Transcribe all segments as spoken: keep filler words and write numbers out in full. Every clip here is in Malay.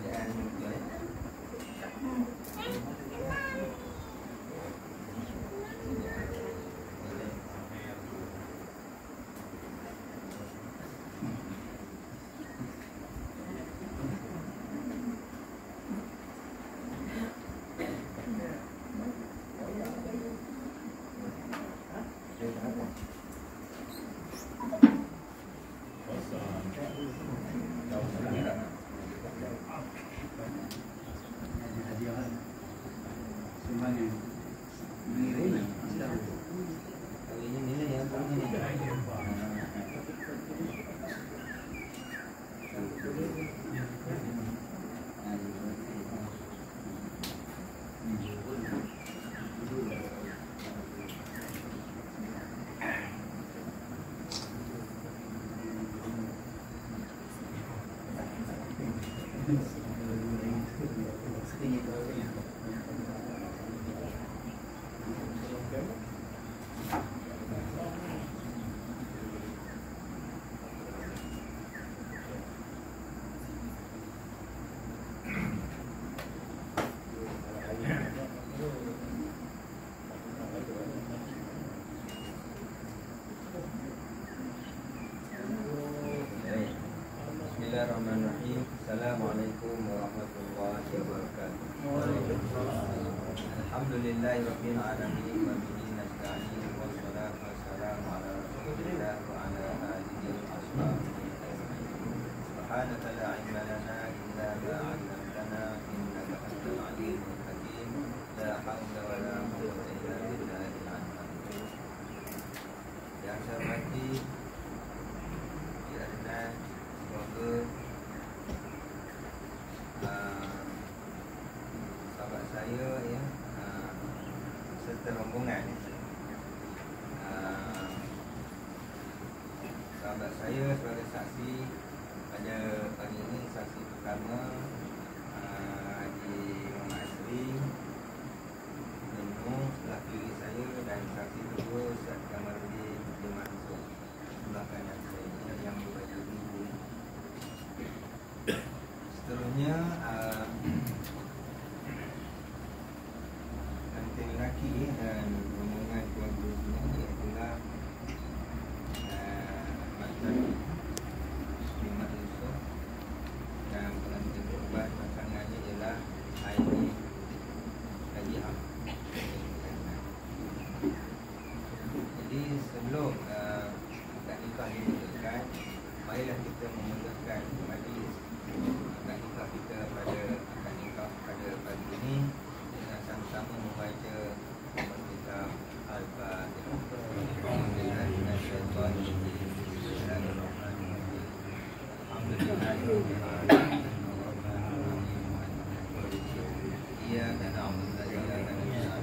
bacaan betul eh. Bismillahirrahmanirrahim. Assalamualaikum warahmatullahi wabarakatuh. Alhamdulillahi rabbil alamin wa bihi nasta'in wassalatu wassalamu ala rasulillah wa ala alihi wa ashabihi ajma'in. Subhanaka la ilma lana illa ma 'allamtana innaka antal alimul hakim. La haula wa la quwwata illa billahil aliyyil azim. Yang saya hormati kerana semoga uh, sahabat saya ya uh, serta rombongan uh, sahabat saya sebagai saksi pada pagi ini, saksi pertama uh, Haji Muhammad Asri Nuh sebelah kiri saya, dan saksi kedua Ustaz Kamarudin bin Mansur sebelah kanan saya yang berbaju biru. Seterusnya uh, pengantin lelaki dan rombongan keluarga ini ialah uh, Mantan Muslimat Yusof, dan pengantin korban pasangannya ialah Aini Haji Ham. Jadi sebelum uh, akad nikah dimulakan, marilah kita memulakan majlis akad nikah kita pada akad nikah pada pagi ini dengan sama-sama membaca kitab Al-Fatihah. Iyyaka na'budu wa iyyaka nasta'in.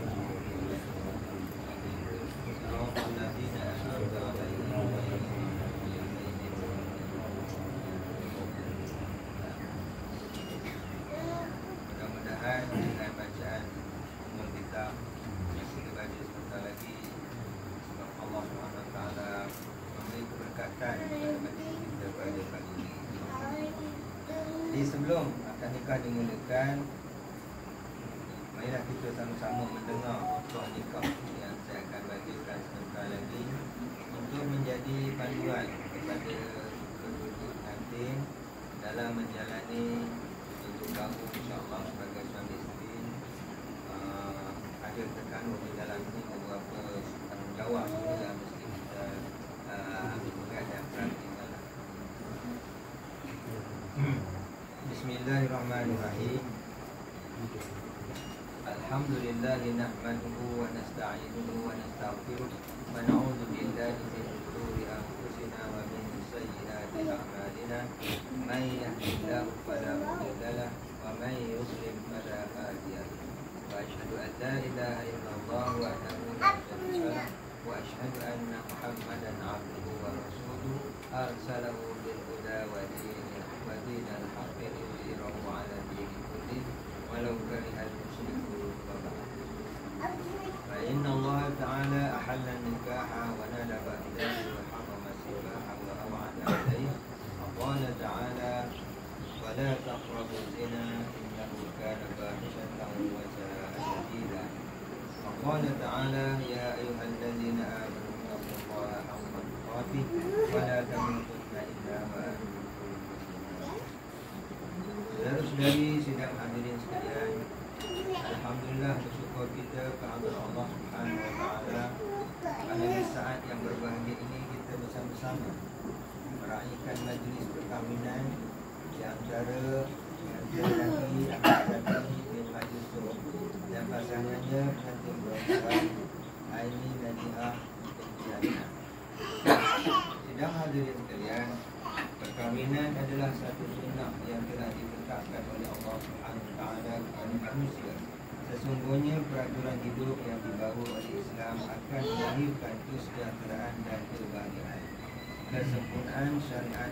Mudah-mudahan dengan bacaan umum kita yang kita baca sebentar lagi, sebab Allah subhanahu wa taala memberi keberkatan kepada majlis kita pada pagi ini. Jadi sebelum akad nikah dimulakan, marilah kita sama-sama mendengar khutbah nikah yang saya akan bagikan sebentar lagi untuk menjadi panduan kepada kedua pengantin dalam menjalani hidup baru insya-Allah sebagai suami isteri. Uh, ada terkandung di dalam ini beberapa tanggungjawab yang mesti kita uh, ambil pegang dan perhatikan. Bismillahirrahmanirrahim. Alhamdulillahi nahmaduhu wa nasta'inuhu wa nastaghfiruh wa na'udzu billahi min shururi anfusina wa min sayyiati a'malina. May yahdihillahu fala mudilla lahu wa may yudlil fala hadiya lahu. Wa asyhadu an la ilaha illallah wahdahu la syarika lahu wa asyhadu anna Muhammadan 'abduhu wa rasuluhu arsalahu bil huda wa dinil wa dinil haqqi liyudhhirahu 'ala dini kullihi walau karihal musyrikun. فإن الله تعالى أحل النكاح وندب إليه وحرم السباح وأوعد عليه. قال تعالى: ولا تقربوا الزنا إنه كان فاحشة وساء سبيلا. وقال تعالى يا أيها الذين آمنوا اتقوا الله حق تقاته ولا تموتن إلا وأنتم مسلمون. Saudara-saudari sidang hadirin sekalian, alhamdulillah bersyukur kita kepada Allah Subhanahu wa taala pada saat yang berbahagia ini kita bersama-sama meraihkan majlis perkahwinan di antara lelaki Ahmad bin Yusuf dan pasangannya pengantin perempuan Aini Najiah binti Adnan. Sidang hadirin sekalian, perkahwinan adalah satu sunnah yang telah ditetapkan oleh Allah Subhanahu wa taala kepada manusia. Sesungguhnya peraturan hidup yang dibawa oleh Islam akan melahirkan kesejahteraan dan kebahagiaan. Kesempurnaan syariat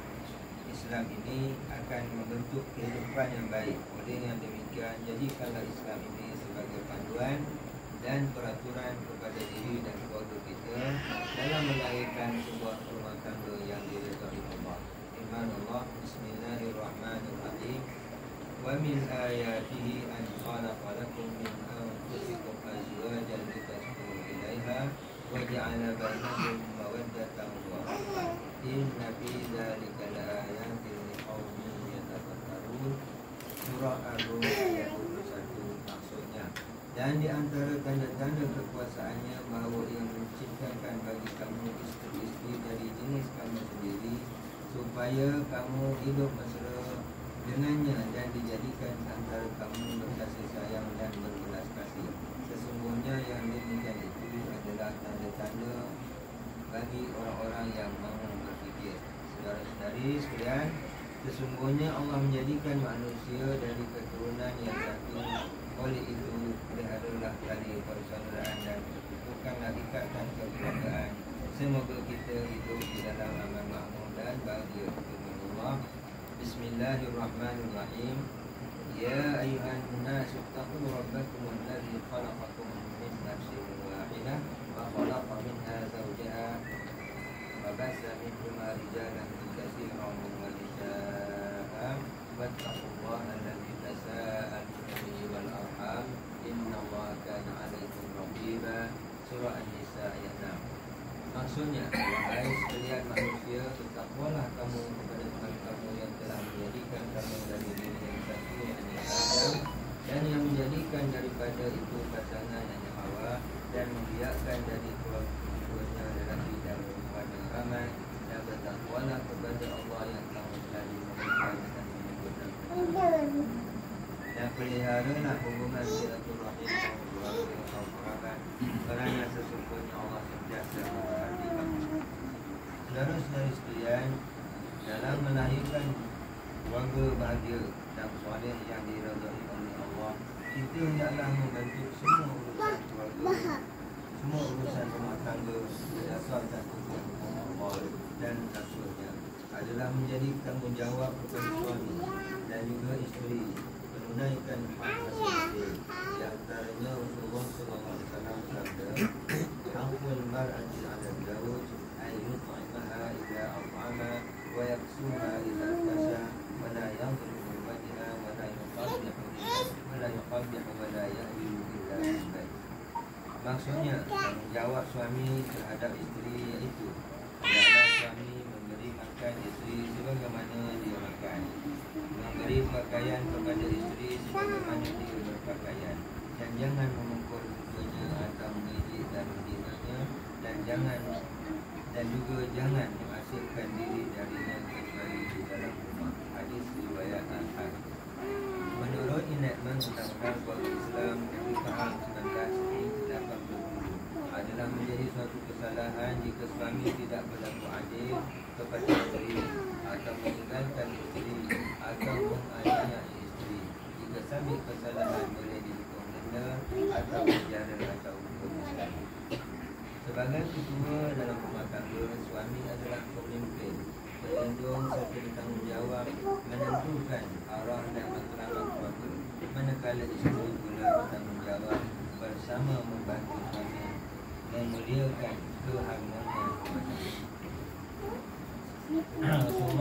Islam ini akan membentuk kehidupan yang baik. Oleh yang demikian, jadikanlah Islam ini sebagai panduan dan peraturan kepada diri dan keluarga kita dalam melahirkan sebuah rumah tangga yang diridhai Allah. Firman Allah, Bismillahirrahmanirrahim. Wa min ayatihi an khalaqa lakum min anfusikum azwajan litaskunu ilaiha wa ja'ala bainakum mawaddatan wa rahmah. Inna fi dzalika laayatin liqaumin yatafakkarun. Surah Ar-Rum ayat dua puluh satu. Maksudnya, dan di antara tanda-tanda kekuasaannya bahawa ia menciptakan bagi kamu isteri-isteri dari jenis kamu sendiri supaya kamu hidup mesra dengannya dan dijadikan antara kamu berkasih sayang dan berbelas kasih. Sesungguhnya yang demikian itu adalah tanda-tanda bagi orang-orang yang mahu berfikir. Saudara-saudari sekalian, sesungguhnya Allah menjadikan manusia dari keturunan yang satu. Oleh itu, peliharalah tali persaudaraan dan pertukarkanlah ikatan kekeluargaan. Semoga kita hidup di dalam aman makmur dan bahagia. Firman Allah, Bismillahirrahmanirrahim. Ya ayuhan nas ittaqu rabbakum alladzi khalaqakum min nafsin wahidah wa khalaqa minha zawjaha wa bassa minhuma rijalan katsiran wa nisaa wattaqullaha alladzi tasaaluna bihi wal arham innallaha kana 'alaikum raqiba. Surah An-Nisa ayat enam. Maksudnya, wahai sekalian manusia, bertakwalah kamu kepada Tuhan kamu yang telah menjadikan kamu dari diri yang satu, yakni Adam, dan yang menjadikan daripada itu pasangan yakni Hawa, dan membiarkan dari keduanya lelaki dan perempuan yang ramai, dan bertakwalah kepada Allah yang kamu telah dimulakan dan menyebutkan. Dan peliharalah hubungan silaturahim keluarga kaum kerabat, kerana sesungguhnya Allah sentiasa memperhati kamu. Saudara-saudari sekalian, dalam melahirkan keluarga bahagia dan soleh yang diridhai oleh Allah, kita hendaklah membantu semua urusan keluarga, semua urusan rumah tangga berdasarkan hukum Allah dan Rasulnya adalah menjadi tanggungjawab kepada suami dan juga isteri menunaikan hak masing-masing. Di antaranya Rasulullah sallallahu alaihi wasallam bersabda, "Haqqul mar'ati 'ala az-zawj ay yut'imaha idza at'ama wa yaksuha idza kasa wa la yadhlimu wajha wa la yuqaddihu wa la yuqaddihu wa la ya'wilu illa bil." Maksudnya, tanggungjawab suami terhadap isteri iaitu adalah suami memberi makan isteri sebagaimana dia makan, memberi pakaian kepada isteri sebagaimana dia berpakaian, dan jangan memukul musuhnya atau mengejek dan menghinaannya, dan jangan dan juga jangan menghasilkan diri darinya kecuali di dalam rumah. Hadis riwayat Ahmad. Menurut enakmen Undang-Undang Keluarga Islam dari tahun seribu sembilan ratus lapan puluh tujuh adalah menjadi suatu kesalahan jika suami tidak berlaku adil kepada isteri atau meninggalkan isteri atau menganiaya isteri. Jika sabit kesalahan boleh dihukum denda atau penjara atau hukum Islam. Sebagai ketua dalam rumah tangga, suami adalah pemimpin, pelindung serta bertanggungjawab menentukan arah dan matlamat keluarga. Manakala isteri pula bertanggungjawab bersama membantu suami memuliakan keharmonian keluarga. Rasulullah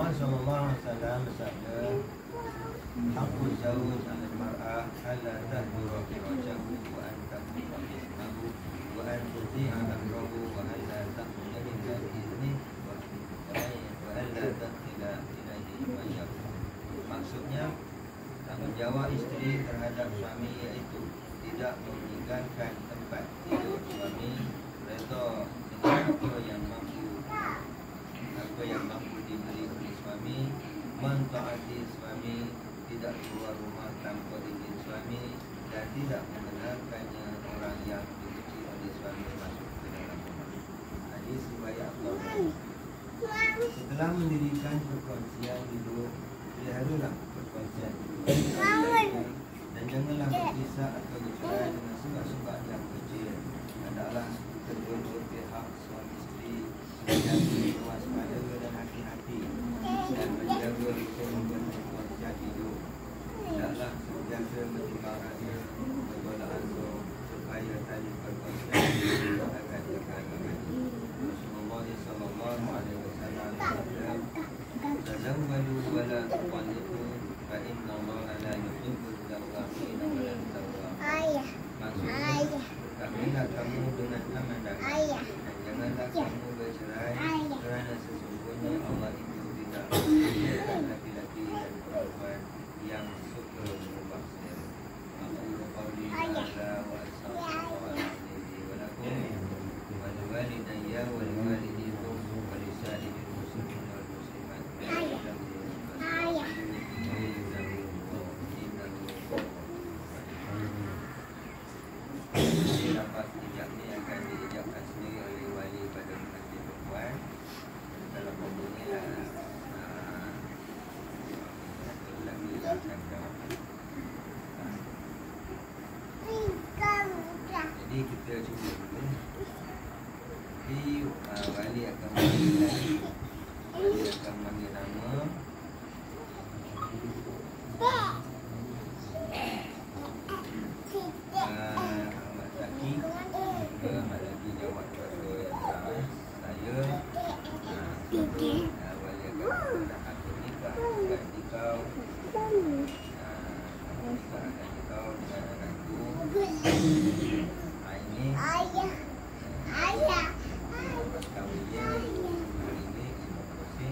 Rasulullah sallallahu alaihi wasallam bersabda, "Haqqul zawj 'ala al-mar'ah alla tahdura firajahu wa an taquma ismahu wa an tuti'a amrahu wa alla takhruja illa bi'izni wa wa alla tadkhila ilaihi majab." Maksudnya, tanggungjawab isteri terhadap suami iaitu tidak meninggalkan tempat tidur suami, redha dengan apa yang mampu apa yang mampu diberi oleh suami, mentaati suami, tidak keluar rumah tanpa izin suami, dan tidak membenarkannya orang yang dibenci oleh suami masuk ke dalam rumah. Hadis riwayat Bukhari. Setelah mendirikan perkongsian hidup, peliharalah perkongsian hidup dan janganlah berpisah atau bercerai dengan sebab-sebab yang kecil. Adalah kedua-dua pihak suami isteri menjadi waspada dan hati-hati dan menjaga rukun perkongsian hidup. Hendaklah sentiasa menimbang rasa bertolak ansur supaya tali perkongsian hidup akan terkait. Rasulullah sallallahu alaihi wasallam bersabda, "Tazawwaju wa la tuqallidu fa inna Allaha la yuhibbul tawwabin wa la tawwabin." Maksudnya, kamilah kamu dengan aman damai dan janganlah kamu bercerai, kerana sesungguhnya Allah itu tidak menyediakan laki-laki dan perempuan yang suka berubah selera. Aku qauli hadza wa astaghfirullah li wa lakum wa liwalidayya wa liwalidikum wa lisairil muslimin wal muslimat. Dapat ijab ni akan diijabkan sendiri oleh wali pada pengantin perempuan dalam hubungan lelaki akan jawab. Jadi kita cuba dulu. Jadi uh, wali akan memanggil wali akan memanggil nama. Ahmad lagi jawab kepada saya, saya wali akan nak akad nikah dengan dikau, nikah dengan dikau dengan anakku. Ini ayah, ayah, mas kawinnya hari ini lima puluh sen.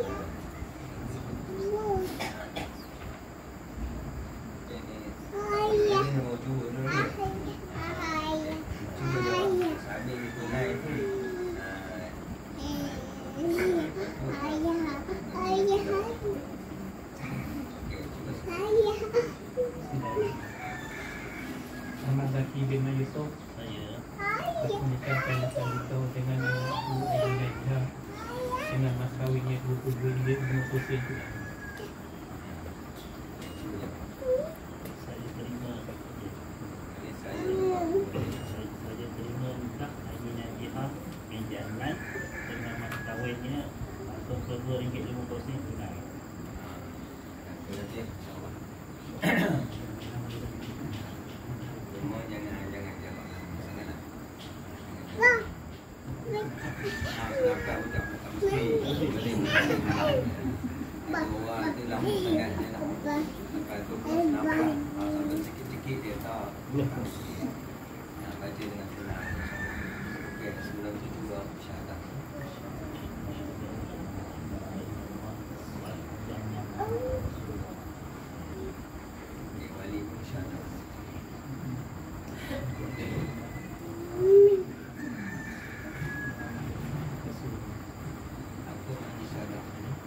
Jadi ini mau cuba dulu. Ada itu naik tu. Ayah, ayah. Ahmad Zaki bin Yusuf. Saya aku menikahkan Salito dengan anakku Aidil Najah dengan mas kawinnya dua puluh dua ringgit lima puluh sen. Saya terima saya terima nikah Aidil Najah bin Ahmad dengan mas kawinnya atau dua ringgit lima puluh sen tunai. Semua jangan jangan jawab. Sangatlah. Nampak ucap bukan mesti. Orang itu lama sangat dia nak. Sampai tu nampak sampai sikit-sikit dia tak. Nak baca dengan tenang. Okey, sebelum tu juga syahadat. Okey, wali pun syahadat. Apa mandi syahadat?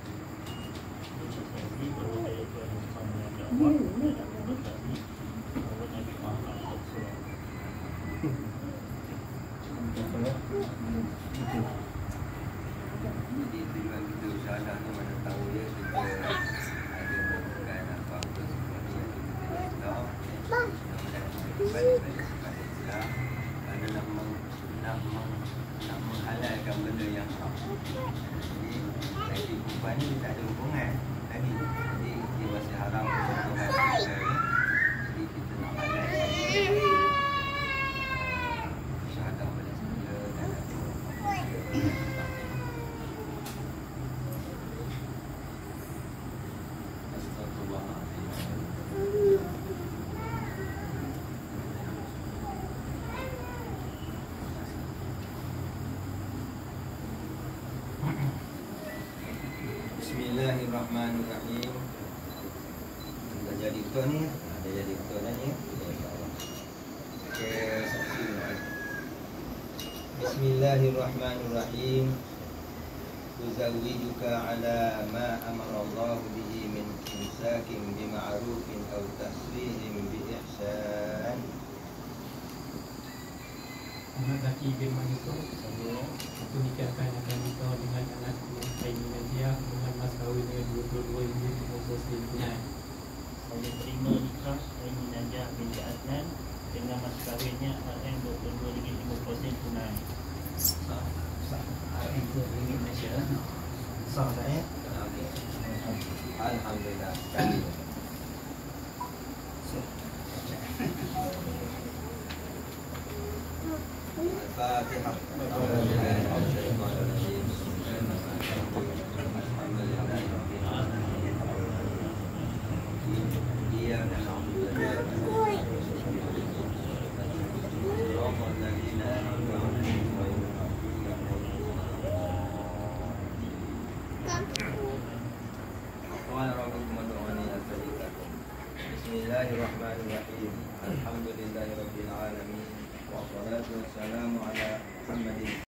Jadi tujuan kita syahadah ni mana tahu dia kita ada melakukan apa-apa sesuatu yang kita tidak tahu. Balik-balik kepada Islam kerana nak meng, nak meng, nak menghalalkan benda yang haram. Jadi lagi perempuan ni tak ada hubungan tadi. Jadi dia masih haram sentuhan kita ni. Jadi kita nak halalkan syahadah pada semula dan apa. Bismillahirrahmanirrahim. Dah jadi betul ni. Dah jadi betul dah ni. Okey, saksi. Bismillahirrahmanirrahim. Uzawwijuka ala ma amara Allah bihi min imsakin bima'rufin aw tasrihim bi ihsan. Anak laki firman itu, aku nikahkan akan nikah dengan anakku Aini Nadia dengan mas kahwinnya dua puluh dua ringgit lima puluh sen tunai. Saya terima nikah Aini Nadia binti Adnan dengan mas kahwinnya R M dua puluh dua ringgit lima puluh sen tunai. Sah, sah. Itu ringgit Malaysia. Sah tak ya? Okey. Alhamdulillah. Sekali. Al-Fatihah. Bismillahirrahmanirrahim. Alhamdulillahirabbil alamin. Wassalatu wassalamu ala Muhammadin